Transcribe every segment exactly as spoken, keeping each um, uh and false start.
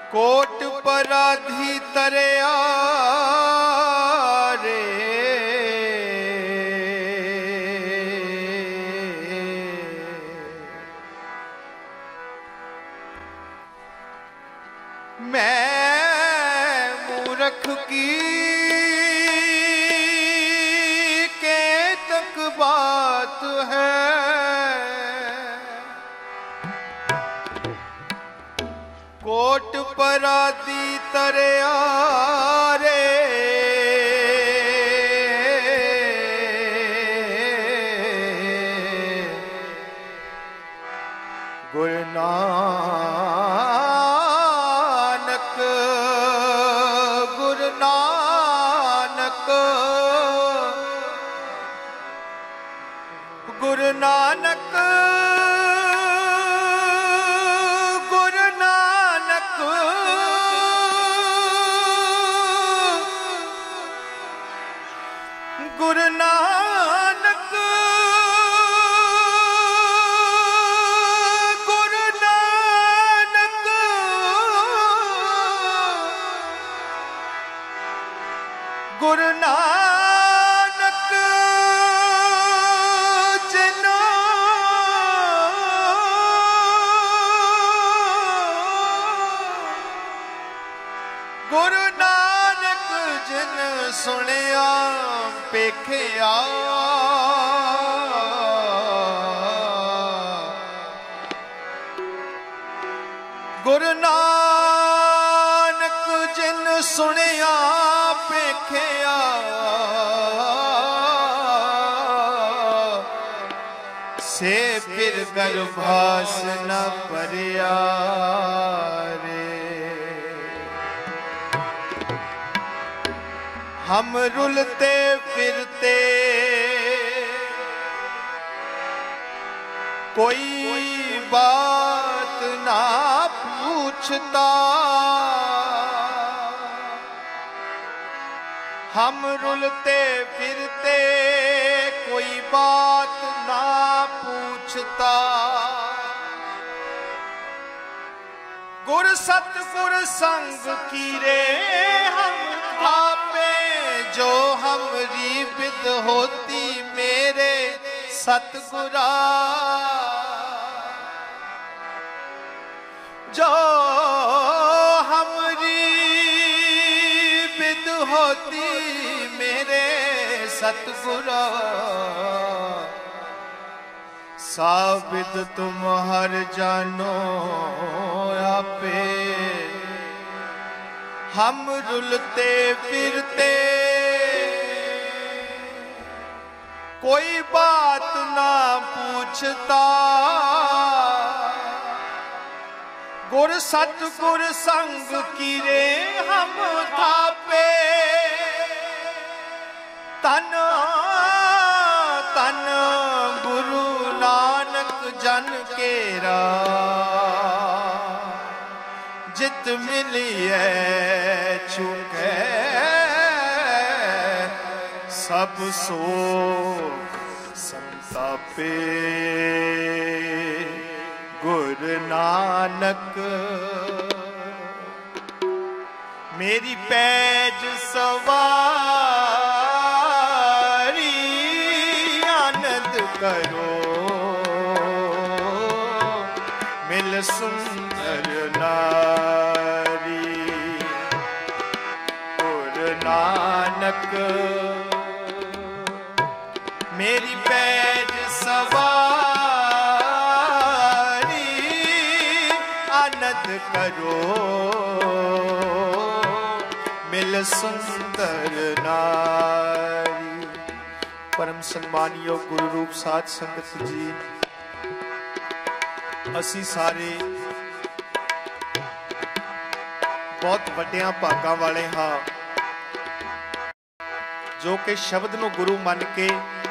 Coat पराधी तरिया रे मैं मूर्ख की के तक बात है, कोट पराधी तरिया रे गुरु नानक गुरु नानक गुरु नानक गुरु नानक गुरु नानक गुरु नानक गुरु नानक जिनो गुरु नानक जिन सुनिया पेखिया गुरु नानक जिन सुनिया पेखिया से फिर गर्भास न परिया रे। हम रुलते फिरते कोई बात ना पूछता, हम रुलते फिरते कोई बात ना पूछता, गुर सतगुर संग कीरे हम आपे, जो हमरी विद होती मेरे सतगुरा, जो हमरी विद होती मेरे सतगुरा, साबित तुम हर जानो आपे, हम रुलते फिरते कोई बात ना पूछता, गुर सतगुर संग कीरे हम थापे, तन तन गुरु नानक जन केरा, जित मिलिए चुके सब सोख संतापे, गुरु नानक मेरी पैज सवारी आनंद करो, मिल सुंदर नारी, गुरु नानक मेरी पैज सवारी आनंद करो, मिल सुंदर नारी। परम सम्मानयोग गुरु रूप साध संगत जी, असी सारे बहुत वड्डियां भागां वाले हाँ, जो कि शब्द नूं गुरु मन के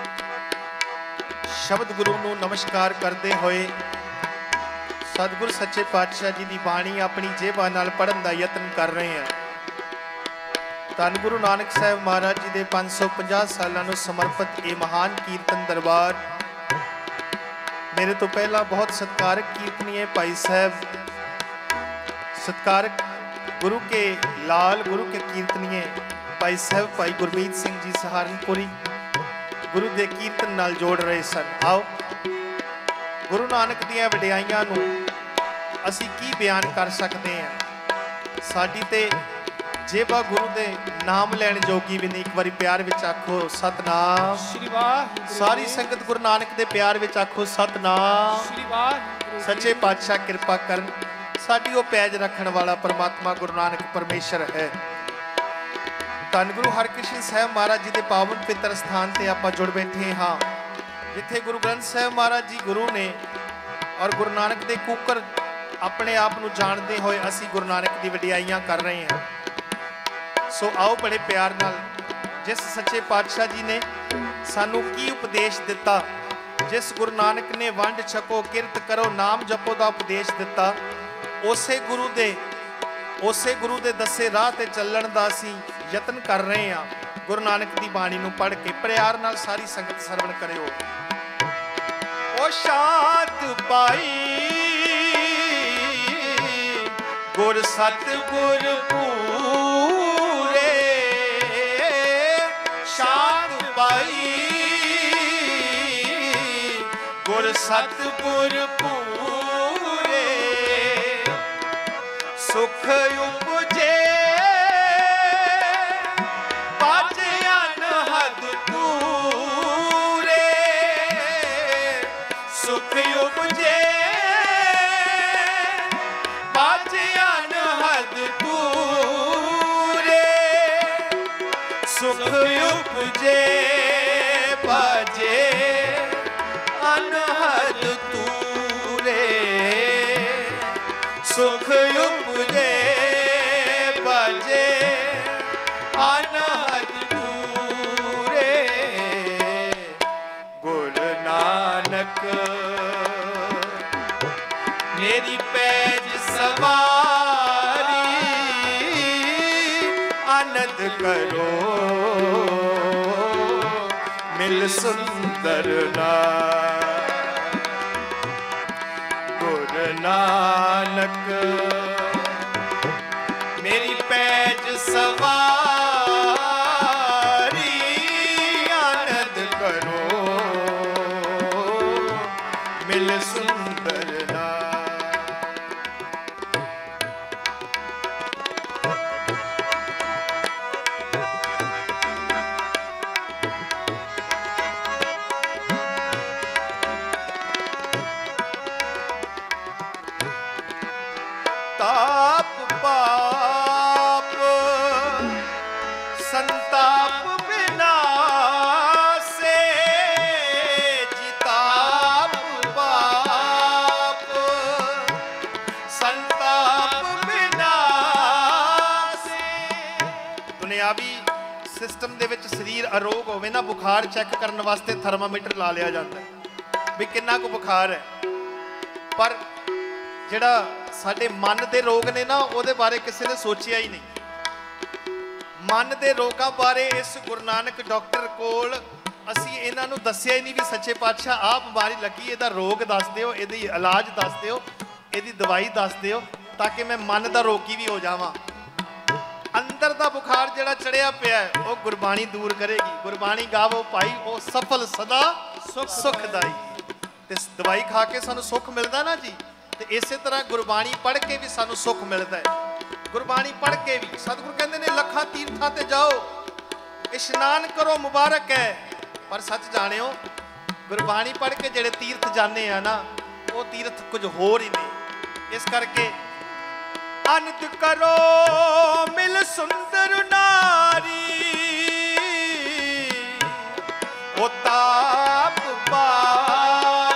शब्द गुरु नूं नमस्कार करते हुए सतगुर सच्चे पातशाह जी की बाणी अपनी जेबा नाल पढ़न का यत्न कर रहे हैं। धन गुरु नानक साहब महाराज जी के पांच सौ पचास सालों को समर्पित ये महान कीर्तन दरबार मेरे तो पहला बहुत सत्कारक कीर्तनीय भाई साहब सत्कारक गुरु के लाल, गुरु के कीर्तनीय भाई साहब भाई गुरमीत सिंह जी सहारनपुरी गुरु के कीर्तन नाल जोड़ रहे सन। आओ गुरु नानक दियां वडियाइयां नूं असीं की बयान कर सकते हैं। साडी ते जेबा गुरु दे नाम लैण जोगी भी नहीं। एक बारी प्यार विच आखो सतनाम श्री वाहिगुरू। सारी संगत गुरु नानक दे प्यार विच आखो सतनाम श्री वाहिगुरू। सच्चे पातशाह कृपा करन, साडी वो पैज रखण वाला परमात्मा गुरु नानक परमेश्वर है। धन गुरु हरकृष्ण साहब महाराज जी के पावन पितर स्थान से आप जुड़ बैठे हाँ, जिथे गुरु ग्रंथ साहब महाराज जी गुरु ने और गुरु नानक दे कूकर अपने आप को जानते हुए असी गुरु नानक की वडियाइयां कर रहे हैं। सो आओ बड़े प्यार नाल जिस सच्चे पातशाह जी ने सानू की उपदेश दिता, जिस गुरु नानक ने वंड छको किरत करो नाम जपो का उपदेश दिता, उसे गुरु दे उसे गुरु दे दसे राह ते चलण दा असीं यतन कर रहे हैं। गुरु नानक की बाणी नूं पढ़ के प्यार नाल सारी संगत सरवण करियो। ओ शांत पाई गुर सतगुर पूरे, शांत पाई गुर सतगुर पूरे, सुख उपजे बाजे अनहद पूरे, सुख उपजे बाजे अनहद पूरे, सुख उपजे बाजे अनहद तूरे, सुख उपजे बाजे अनहद तूरे। गुरु नानक मेरी पैज सवारी, आनंद करो मिल सुंदर नाथ। गुरु नानक मेरी पैज सवारी, आनंद करो मिल सुंदर नाथ। ताप पाप संताप विनासे, जिताप पाप संताप विनासे। दुनियावी सिस्टम दे विच शरीर अरोग होवे ना, बुखार चेक करने वास्ते थर्मामीटर ला लिया जाता है भी कितना को बुखार है, पर जिहड़ा साडे मन के रोग ने ना उहदे बारे किसी ने सोचिया ही नहीं। मन के रोगों बारे इस गुरु नानक डॉक्टर कोल असी इन्हां नूं दस्सिया ही नहीं भी सच्चे पातशाह आ बीमारी लगी, इहदा रोग दस दिओ, इहदी इलाज दस दिओ, इहदी दवाई दस दिओ, ताकि मैं मन का रोगी भी हो जावां। अंदर का बुखार जिहड़ा चढ़िया पिया है वह गुरबाणी दूर करेगी। गुरबाणी गावो भाई वो सफल सदा सुख सुखदाई, ते दवाई खा के सानू सुख मिलता ना जी, तो इस तरह गुरबाणी पढ़ के भी सानू सुख मिलता है। गुरबाणी पढ़ के भी सतगुरु कहते हैं लखा तीर्थां ते जाओ इशनान करो मुबारक है, पर सच जानियो गुरबाणी पढ़ के जेड़े तीर्थ जाने हैं ना वो तीर्थ कुछ होर ही नहीं। इस करके आनंद करो मिल सुंदर नारी, ओ ताप पाप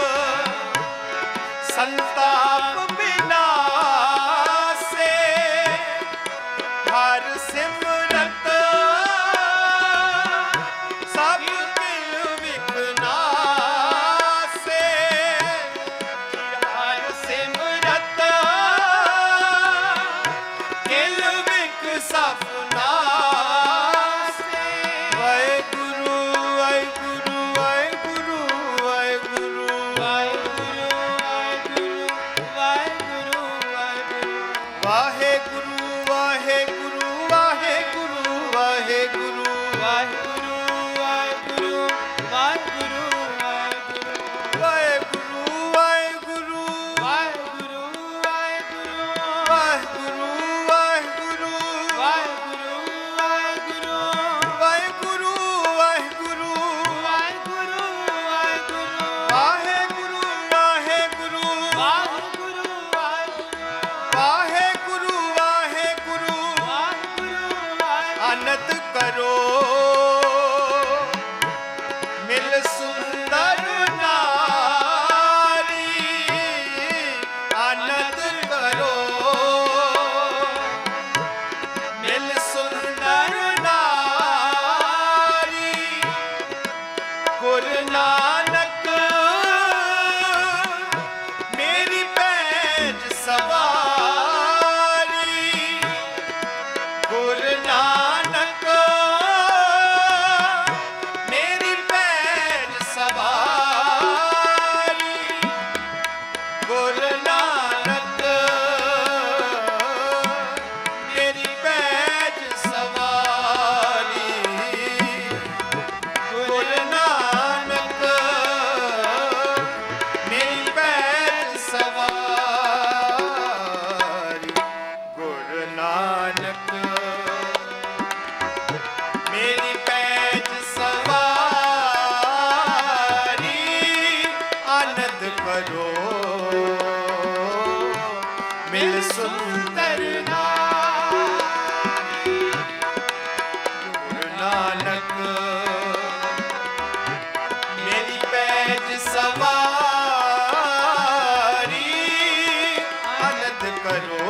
संताप विनासे, हर सिमरत सब किल विघ्नासे, हर सिमरत किल विघ सब नासे। वाहेगुरु वाहेगुरु वाहेगुरु वाहेगुरु वाहेगुरु वाहेगुरु मिल सुंदर नारी। गुरु नानक मेरी पैज सवारी, आनंद करो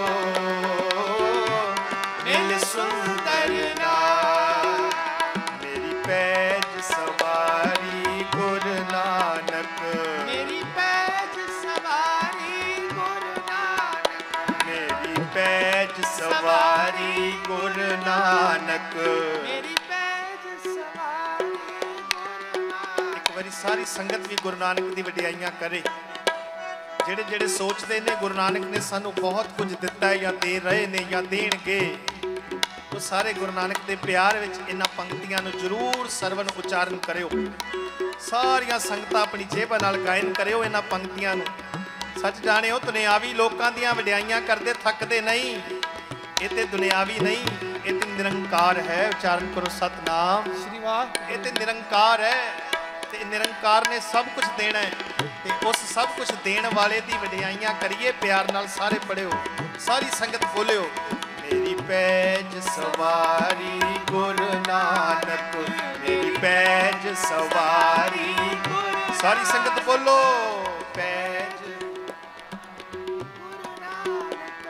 मिल सुंदर नारी। मेरी पैज सवारी गुरु नानक, मेरी पैज सवारी गुरु नानक, मेरी पैज सवारी गुरु नानक, मेरी पैज सवारी गुरु नानक। एक बारी सारी संगत भी गुरु नानक दी वडियाइयां करे। ਜਿਹੜੇ ਜਿਹੜੇ ਸੋਚਦੇ ਨੇ ਗੁਰੂ ਨਾਨਕ ਨੇ ਸਾਨੂੰ ਬਹੁਤ ਕੁਝ ਦਿੱਤਾ ਹੈ ਜਾਂ ਦੇ ਰਹੇ ਨੇ ਜਾਂ ਦੇਣਗੇ, ਉਹ ਸਾਰੇ ਗੁਰੂ ਨਾਨਕ ਦੇ ਪਿਆਰ ਵਿੱਚ ਇਹਨਾਂ ਪੰਕਤੀਆਂ ਨੂੰ ਜ਼ਰੂਰ ਸਰਵਨ ਉਚਾਰਨ ਕਰਿਓ। ਸਾਰੀਆਂ ਸੰਗਤਾਂ ਆਪਣੀ ਜੇਬਾਂ ਨਾਲ ਗਾਇਨ ਕਰਿਓ ਇਹਨਾਂ ਪੰਕਤੀਆਂ ਨੂੰ। ਸੱਚ ਜਾਣਿਓ ਦੁਨਿਆਵੀ ਲੋਕਾਂ ਦੀਆਂ ਵਡਿਆਈਆਂ ਕਰਦੇ ਥੱਕਦੇ ਨਹੀਂ, ਇਹ ਤੇ ਦੁਨਿਆਵੀ ਨਹੀਂ, ਇਹ ਤੇ ਨਿਰੰਕਾਰ ਹੈ। ਉਚਾਰਨ ਕਰੋ ਸਤਨਾਮ ਸ੍ਰੀ ਵਾਹਿਗੁਰੂ। ਇਹ ਤੇ ਨਿਰੰਕਾਰ ਹੈ ਤੇ ਨਿਰੰਕਾਰ ਨੇ ਸਭ ਕੁਝ ਦੇਣਾ ਹੈ ਤੇ ਉਸ ਸਭ ਕੁਝ ਦੇਣ ਵਾਲੇ ਦੀ ਵਡਿਆਈਆਂ ਕਰੀਏ ਪਿਆਰ ਨਾਲ। ਸਾਰੇ ਪੜਿਓ, ਸਾਰੀ ਸੰਗਤ ਬੋਲਿਓ। ਮੇਰੀ ਪੈਜ ਸਵਾਰੀ ਗੁਰੂ ਨਾਨਕ, ਮੇਰੀ ਪੈਜ ਸਵਾਰੀ, ਸਾਰੀ ਸੰਗਤ ਬੋਲੋ ਪੈਜ ਗੁਰੂ ਨਾਨਕ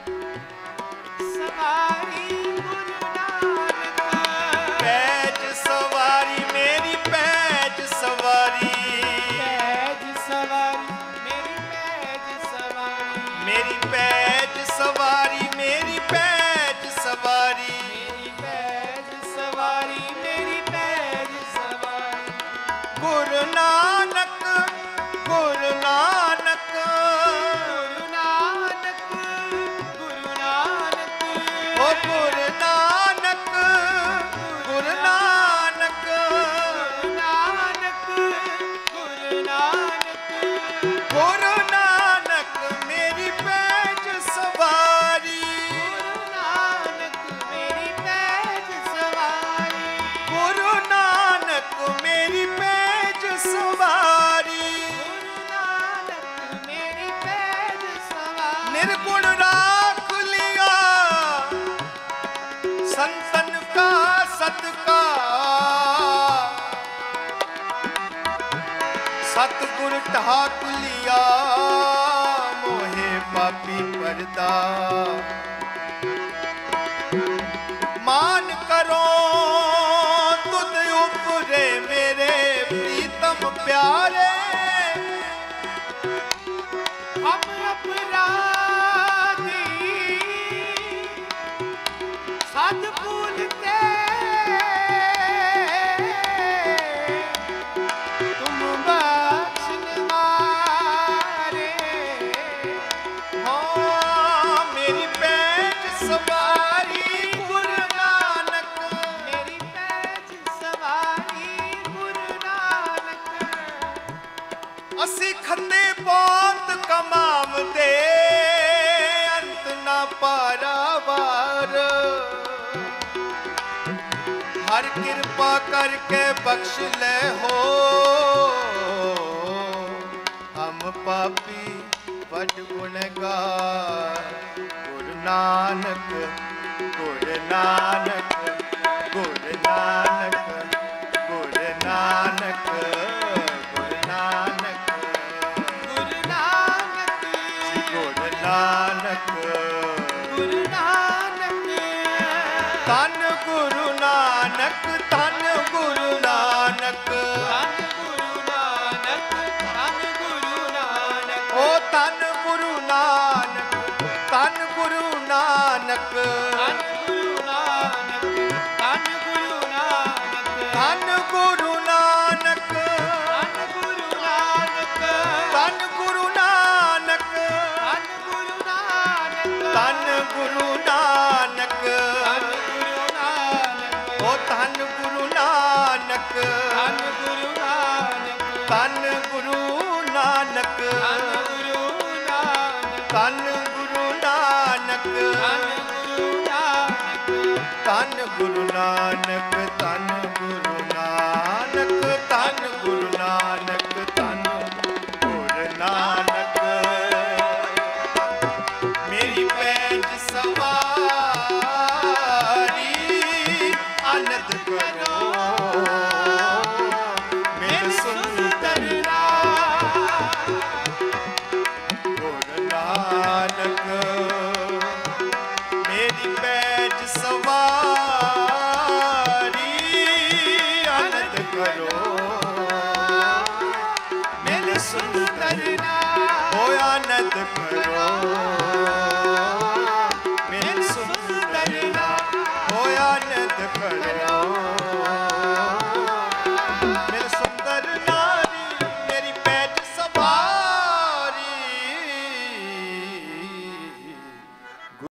ਸਵਾਰੀ ਗੁਰੂ ਨਾਨਕ, ਪੈਜ ਸਵਾਰੀ ਮੇਰੀ ਪੈਜ ਸਵਾਰੀ, ਪੈਜ ਸਵਾਰੀ ਮੇਰੀ ਪੈਜ ਸਵਾਰੀ, ਮੇਰੀ ਪੈਜ ਸਵਾਰੀ ਮੇਰੀ ਪੈਜ ਸਵਾਰੀ, ਮੇਰੀ ਪੈਜ ਸਵਾਰੀ ਮੇਰੀ ਪੈਜ ਸਵਾਰੀ। ਗੁਰੂ ਨਾਨਕ ਗੁਰੂ ਨਾਨਕ ਗੁਰੂ ਨਾਨਕ ਗੁਰੂ ਨਾਨਕ, ਓ ਗੁਰੂ ਨਾਨਕ ਗੁਰੂ ਨਾਨਕ ਗੁਰੂ ਨਾਨਕ ਗੁਰੂ ਨਾਨਕ, ਗੁਰੂ ਨਾਨਕ ਮੇਰੀ ਪੈਜ ਸਵਾਰੀ, ਗੁਰੂ ਨਾਨਕ ਮੇਰੀ ਪੈਜ ਸਵਾਰੀ, ਗੁਰੂ ਨਾਨਕ ਮੇਰੀ ਪੈਜ ਸਵਾਰੀ, ਗੁਰੂ ਨਾਨਕ ਮੇਰੀ ਪੈਜ ਸਵਾਰੀ। ਨਿਰਗੁਣ ਰਾਖ ਲਿਆ संतन का सत्कार, सतगुर ढाक लिया मोहे पापी परदा। मान करो तुद उपरे मेरे प्रीतम प्यारे, हम अपराधी सद भूलते तुम बख्शने वाले हो। मेरी पैज सवारी गुरु नानक, मेरी पैज सवारी गुरु नानक। असी खंदे बहुत कमावते अंत ना पारावार, हर कृपा करके बख्श ले हो। हम पापी बड़ गुनहगार, गुरु नानक गुरु नानक गुरु नानक गुरु नानक गुरु नानक गुरु नानक गुरु नानक गुरु नानक। धन गुरु नानक धन गुरु नानक, धन गुरु नानक धन गुरु नानक, ओ धन गुरु नानक धन गुरु नानक, धन गुरु नानक धन गुरु नानक, धन गुरु नानक धन गुरु नानक, धन गुरु नानक धन गुरु नानक, धन गुरु नानक धन गुरु नानक, ओ धन गुरु नानक धन गुरु नानक, धन गुरु नानक धन गुरु नानक, धन गुरु नानक धन गुरु नानक, धन गुरु नानक धन गुरु नानक, धन गुरु नानक। करो मेरे सुंदर ला होया नंद करो